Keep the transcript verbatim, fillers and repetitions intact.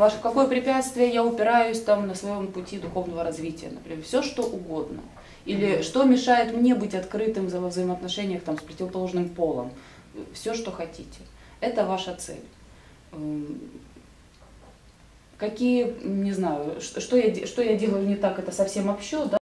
ваше, какое препятствие я упираюсь там на своем пути духовного развития, например, все что угодно. Или mm-hmm. что мешает мне быть открытым во взаимоотношениях там, с противоположным полом. Все, что хотите. Это ваша цель. Какие, не знаю, что я, что я делаю не так, это совсем общо, да?